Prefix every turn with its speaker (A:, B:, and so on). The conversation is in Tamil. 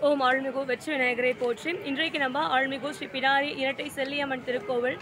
A: ஓம் ஆழ்மிகு வெற்றி விநாயகரை போற்றி. இன்றைக்கு நம்ம ஆழ்மிகு ஸ்ரீ பிடாரி இரட்டை செல்லியம்மன் திருக்கோவில்